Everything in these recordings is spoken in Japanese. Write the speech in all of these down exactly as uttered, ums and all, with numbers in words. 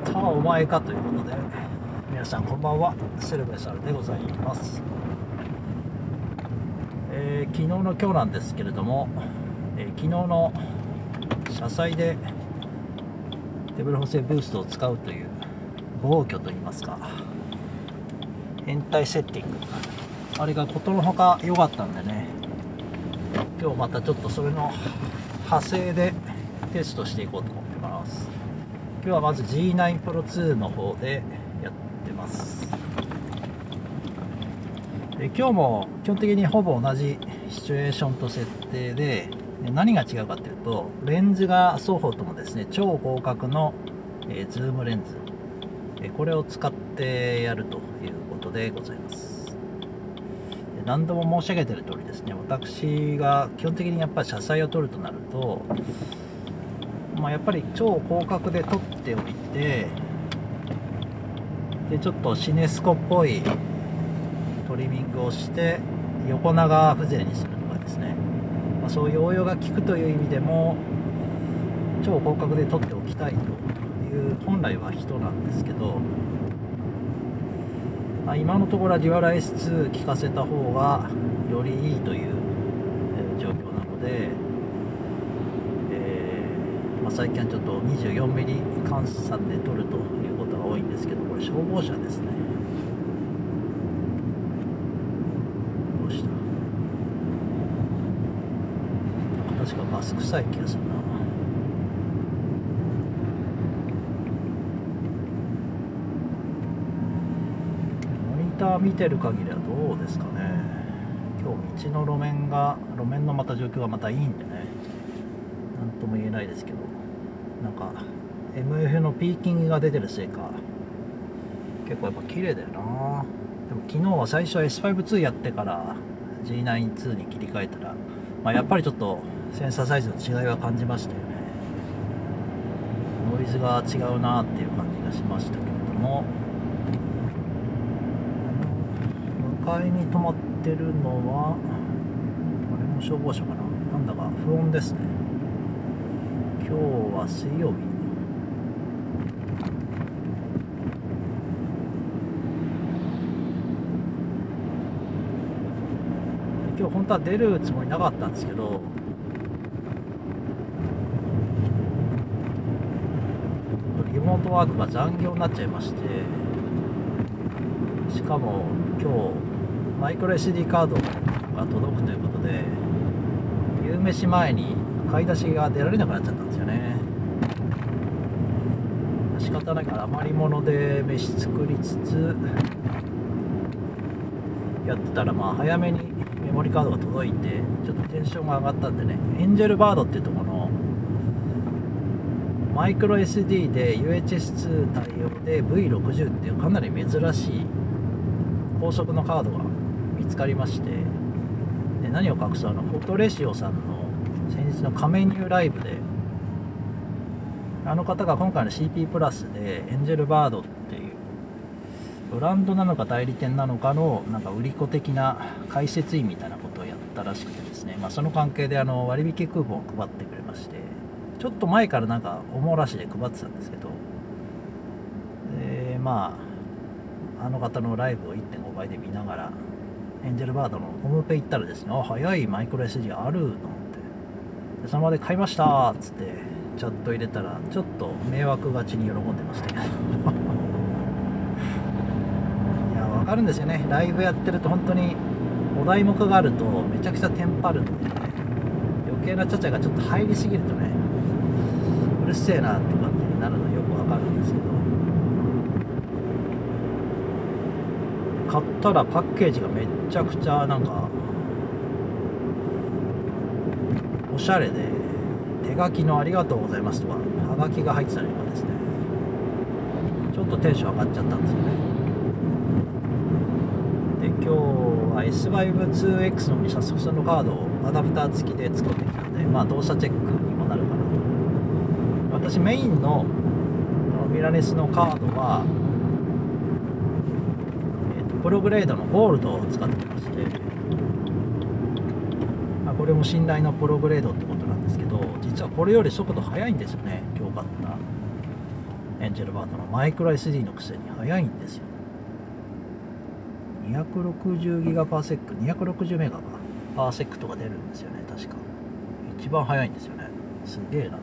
たお前かということで、皆さんこんばんは、セルベサルでございます。えー、昨日の今日なんですけれども、えー、昨日の車載で手ブレ補正ブーストを使うという暴挙といいますか、変態セッティング、あれがことのほか良かったんでね、今日またちょっとそれの派生でテストしていこうと思ってます。今日はまず ジーナイン プロツーの方でやってます。で今日も基本的にほぼ同じシチュエーションと設定で、何が違うかというと、レンズが双方ともですね、超広角の、えー、ズームレンズ、えー、これを使ってやるということでございます。で何度も申し上げている通りですね、私が基本的にやっぱり車載を撮るとなると、まあ、やっぱり超広角で撮っておいて、でちょっとシネスコっぽいトリミングをして横長風情にするとかですね、まあ、そういう応用が効くという意味でも超広角で撮っておきたいという本来は人なんですけど、まあ、今のところはデュアラ エスツー 効かせた方がよりいいという状況なので、まあ、最近はちょっと にじゅうよんミリ 換算で撮るということが多いんですけど、これ消防車ですね。どうした？確かガス臭い気がするな。モニター見てる限りはどうですかね。今日道の路面が路面のまた状況がまたいいんでね、なんとも言えないですけど、なんか エムエフ のピーキングが出てるせいか結構やっぱ綺麗だよな。でも昨日は最初 エスファイブツー やってから ジーナインツー に切り替えたら、まあ、やっぱりちょっとセンサーサイズの違いは感じましたよね。ノイズが違うなっていう感じがしましたけれども、向かいに止まってるのはあれも消防車かな、なんだか不穏ですね。今日は水曜日。今日本当は出るつもりなかったんですけど、リモートワークが残業になっちゃいまして、しかも今日マイクロ エスディー カードが届くということで、夕飯前に買い出しが出られなくなっちゃったんですよね。仕方ないから余り物で飯作りつつやってたら、まあ早めにメモリカードが届いてちょっとテンションが上がったんでね、エンジェルバードっていうところのマイクロ エスディー で ユーエイチエスツー 対応で ブイろくじゅう っていうかなり珍しい高速のカードが見つかりまして、で何を隠す、あのフォトレシオさんの先日のカメニューライブで、あの方が今回の シーピー プラスでエンジェルバードっていうブランドなのか代理店なのかのなんか売り子的な解説員みたいなことをやったらしくてですね、まあ、その関係であの割引クーポンを配ってくれまして、ちょっと前からなんかおもらしで配ってたんですけど、でまああの方のライブを いってんご 倍で見ながらエンジェルバードのホームページ行ったらですね、あ早いマイクロ エスディー あると思って、でその場で買いましたっつってチャット入れたらちょっと迷惑がちに喜んでましたけどいや分かるんですよね、ライブやってると本当にお題目があるとめちゃくちゃテンパるんで、ね、余計なちゃちゃがちょっと入りすぎるとね、うるせえなって感じになるのよく分かるんですけど、買ったらパッケージがめちゃくちゃなんかおしゃれで、手書きのありがとうございますとかはがきが入ってたりとかですね、ちょっとテンション上がっちゃったんですよね。で今日は エスファイブツーエックス のに早速そのカードをアダプター付きで作ってきたので、まあ動作チェックにもなるかなと。私メインのミラネスのカードは、えー、とプログレードのゴールドを使ってまして、まあ、これも信頼のプログレードってことなんですけど、実はこれより速度速いんですよね、今日買ったエンジェルバードのマイクロ エスディー のくせに速いんですよ。にひゃくろくじゅうギガパーセック、にひゃくろくじゅうメガパーセックとか出るんですよね、確か。一番速いんですよね。すげえなと思って。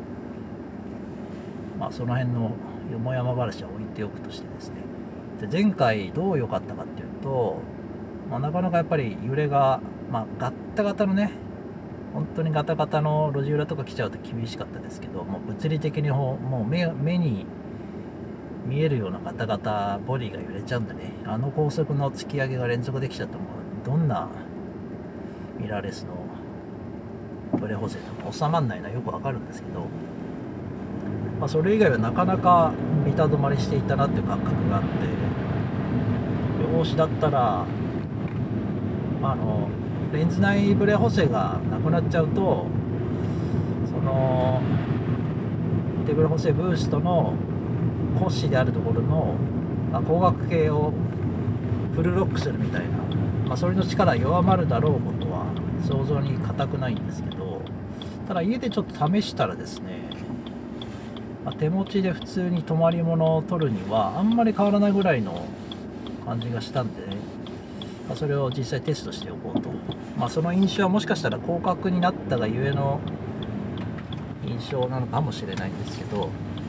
まあその辺のよもやま話は置いておくとしてですね。で前回どう良かったかっていうと、まあ、なかなかやっぱり揺れが、まあ、ガッタガタのね、本当にガタガタの路地裏とか来ちゃうと厳しかったですけど、もう物理的にもう 目, 目に見えるようなガタガタボディが揺れちゃうんでね、あの高速の突き上げが連続できちゃってもどんなミラーレスのブレ補正でも収まらないのはよくわかるんですけど、まあ、それ以外はなかなか見た止まりしていたなっていう感覚があって、量子だったら、まあ、あのレンズ内ブレ補正がなくなっちゃうと、その手ブレ補正ブーストの骨子であるところの、まあ、光学系をフルロックするみたいな、まあ、それの力弱まるだろうことは想像に難くないんですけど、ただ家でちょっと試したらですね、まあ、手持ちで普通に止まり物を取るにはあんまり変わらないぐらいの感じがしたんで、ね、まあ、それを実際テストしておこうと。まあ、その印象はもしかしたら広角になったがゆえの印象なのかもしれないんですけど、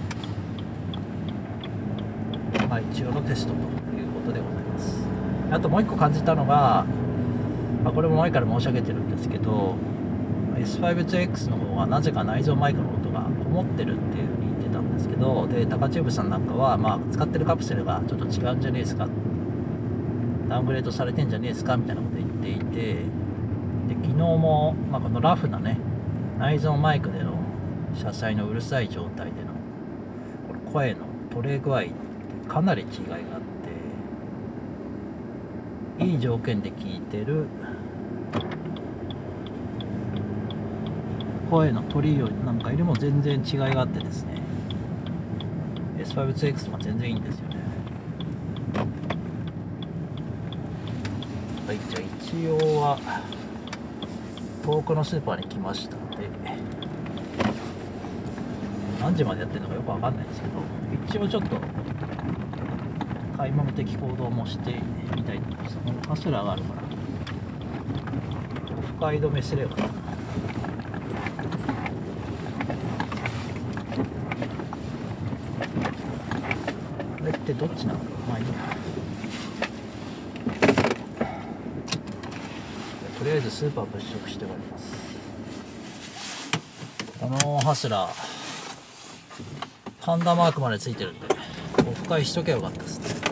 まあ、一応のテストということでございます。あともう一個感じたのが、まあ、これも前から申し上げてるんですけど、 エスファイブツーエックス の方はなぜか内蔵マイクの音がこもってるっていう風に言ってたんですけど、でタカチューブさんなんかは、まあ、使ってるカプセルがちょっと違うんじゃねえですか、ダウングレードされてんじゃねえですかみたいなこと言っていて、で昨日も、まあ、このラフなね内蔵マイクでの車載のうるさい状態でのこの声の取れ具合ってかなり違いがあって、いい条件で聞いてる声の取りよりなんかよりも全然違いがあってですね、 エスファイブツーエックス も全然いいんですよね。はい、じゃあ一応は遠くのスーパーに来ましたので、何時までやってるのかよくわかんないんですけど、一応ちょっと買い物的行動もしてみたいと思います。もうハスラーがあるからオフ会止めすればな。これってどっちなのか、まあいいや。とりあえずスーパー物色しております。このハスラーパンダマークまでついてるんでオフ会しとけばよかったですね。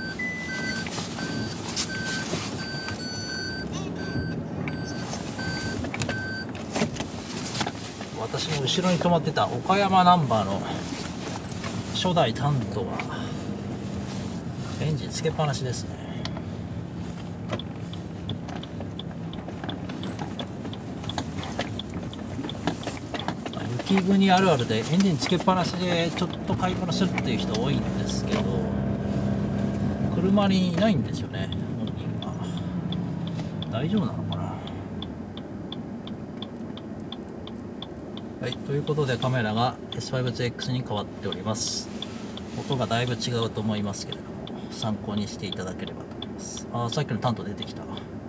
私の後ろに止まってた岡山ナンバーの初代タントがエンジンつけっぱなしですね。雪国あるあるでエンジンつけっぱなしでちょっと買い物するっていう人多いんですけど、車にいないんですよね、本人が。大丈夫なのかな。はい、ということでカメラが エスファイブツーエックス に変わっております。音がだいぶ違うと思いますけれども参考にしていただければと思います。あ、さっきのタント出てきた。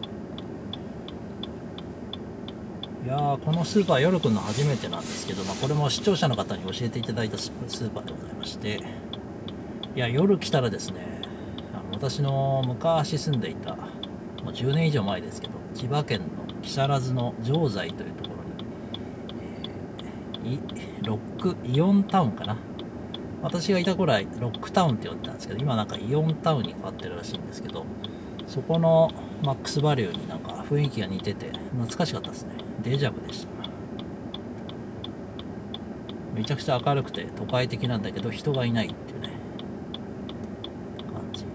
いやー、このスーパー夜来るの初めてなんですけど、まあ、これも視聴者の方に教えていただいたスーパーでございまして、いや夜来たらですね、あの私の昔住んでいたもうじゅうねん以上前ですけど千葉県の木更津の常在というところに、えー、ロックイオンタウンかな、私がいた頃はロックタウンって呼んでたんですけど、今なんかイオンタウンに変わってるらしいんですけど、そこのマックスバリューになんか雰囲気が似てて懐かしかったですね。デジャブでした。めちゃくちゃ明るくて都会的なんだけど人がいないっていうね感じ。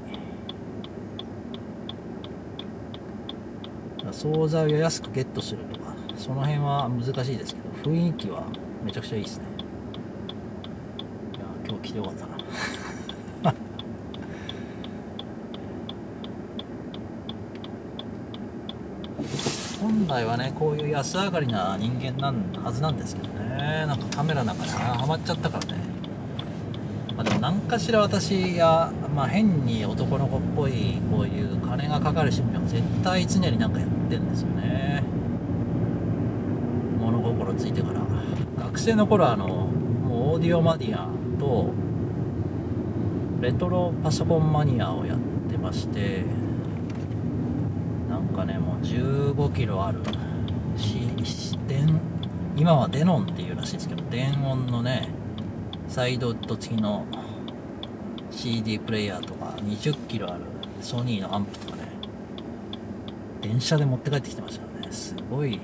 惣菜を安くゲットするとかその辺は難しいですけど、雰囲気はめちゃくちゃいいですね。いや今日来てよかったな本来はねこういう安上がりな人間なんはずなんですけどね、なんかカメラなんかにハマっちゃったからね、 まあ、でも何かしら私が、まあ、変に男の子っぽいこういう金がかかる趣味を絶対常になんかやってるんですよね。物心ついてから。学生の頃はあのもうオーディオマニアとレトロパソコンマニアをやってまして、なんかねもうじゅうごキロあるし電今はデノンっていうらしいですけど、電音のねサイドウッド付きの シーディー プレイヤーとかにじゅっキロあるソニーのアンプとかね、電車で持って帰ってきてましたよね。すごい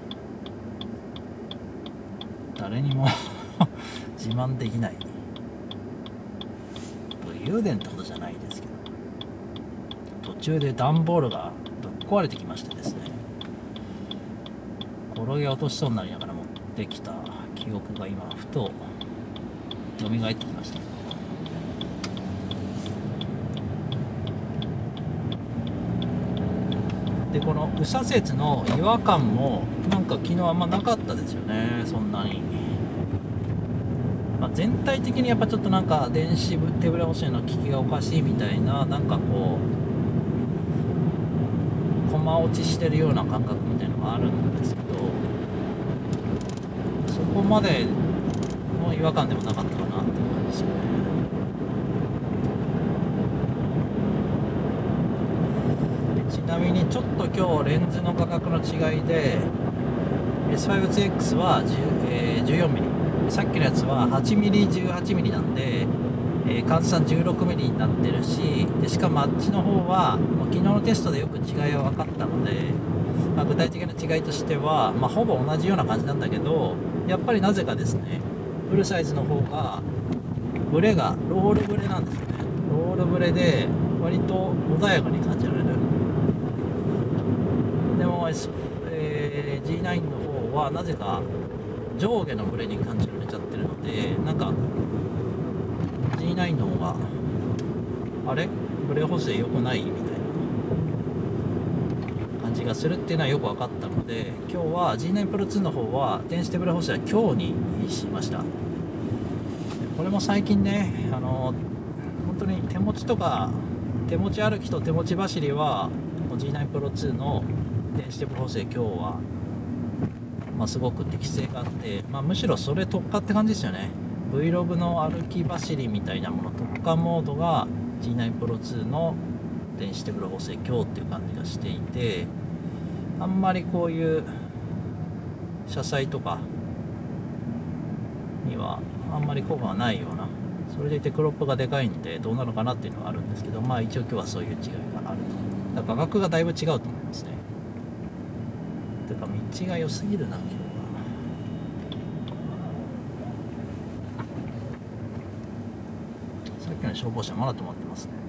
誰にも自慢できない武勇伝ってことじゃないですけど、途中で段ボールがぶっ壊れてきましてですね、転げ落としそうになりながら持ってきた記憶が今ふと蘇ってきました。でこの右左折の違和感もなんか昨日あんまなかったですよね、そんなに。まあ、全体的にやっぱちょっとなんか電子手ぶれ補正の効きがおかしいみたいな、なんかこう駒落ちしてるような感覚みたいなのがあるんですけど、そこまでの違和感でもなかったかなって感じですよね。ちなみにちょっと今日レンズの価格の違いで エスファイブツーエックス はじゅう、えー、じゅうよんミリ、さっきのやつははちミリ、じゅうはちミリなんで、えー、換算じゅうろくミリになってるし、でしかもあっちの方はもう昨日のテストでよく違いは分かったので、まあ、具体的な違いとしては、まあ、ほぼ同じような感じなんだけど、やっぱりなぜかですねフルサイズの方がブレがロールブレなんですよね。ロールブレで割と穏やかに感じられる。でも、えー、ジーナイン の方はなぜか上下のブレに感じられちゃってるので、なんか ジーナイン の方があれブレ補正良くないみたいな感じがするっていうのはよく分かったので、今日は ジーナイン プロツーの方は電子手ブレ補正は今日にしました。これも最近ね、あの本当に手持ちとか手持ち歩きと手持ち走りは ジーナイン プロツーの電子手ブレ補正今日は、まあ、すごく適性があって、まあ、むしろそれ特化って感じですよね。 Vlog の歩き走りみたいなもの特化モードが ジーナイン プロツーの電子手ブレ補正今日っていう感じがしていて、あんまりこういう車載とかにはあんまり効果がないような、それでいてクロップがでかいんでどうなのかなっていうのがあるんですけど、まあ一応今日はそういう違いがあると。だから価格がだいぶ違うと思いますね。てか道が良すぎるな今日は。さっきの消防車まだ止まってますね。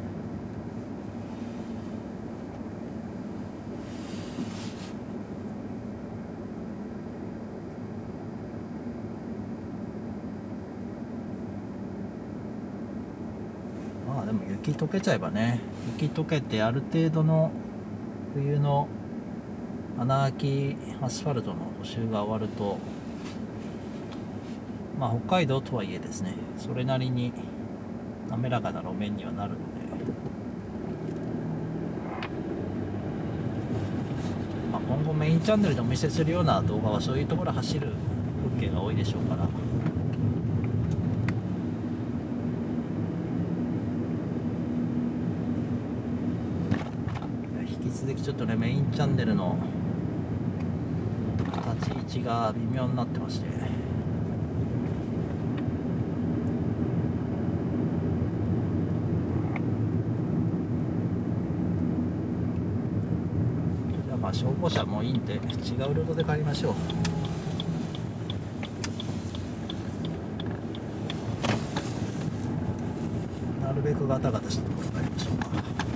まあでも雪溶けちゃえばね、雪溶けてある程度の冬の穴あきアスファルトの補修が終わると、まあ北海道とはいえですね、それなりに滑らかな路面にはなるので、まあ、今後メインチャンネルでお見せするような動画はそういうところ走る風景が多いでしょうから、引き続きちょっとねメインチャンネルの立ち位置が微妙になってまして、じゃあまあ消防車もいいんで違うルートで帰りましょう。なるべくガタガタして帰りましょうか。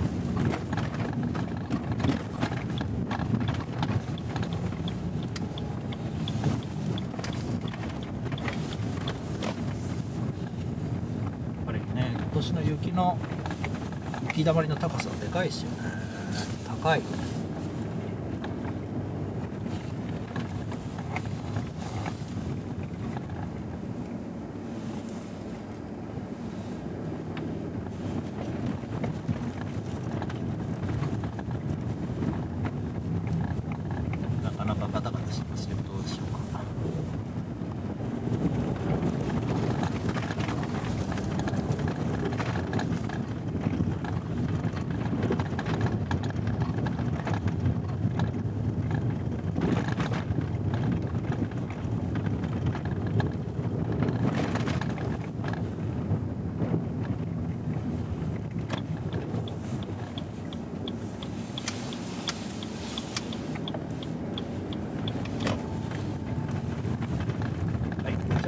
今年の雪の雪だまりの高さはでかいですよね。高い。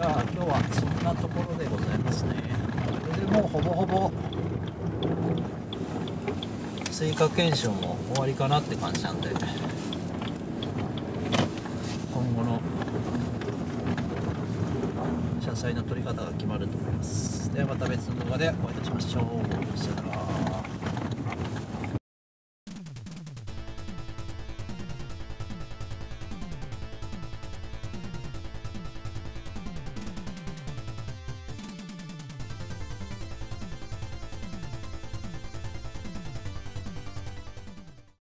ゃあ今日はそんなところでございますね。これでもうほぼほぼ追加検証も終わりかなって感じなんで、今後の車載の取り方が決まると思います。ではまた別の動画でお会いいたしましょう。さよなら。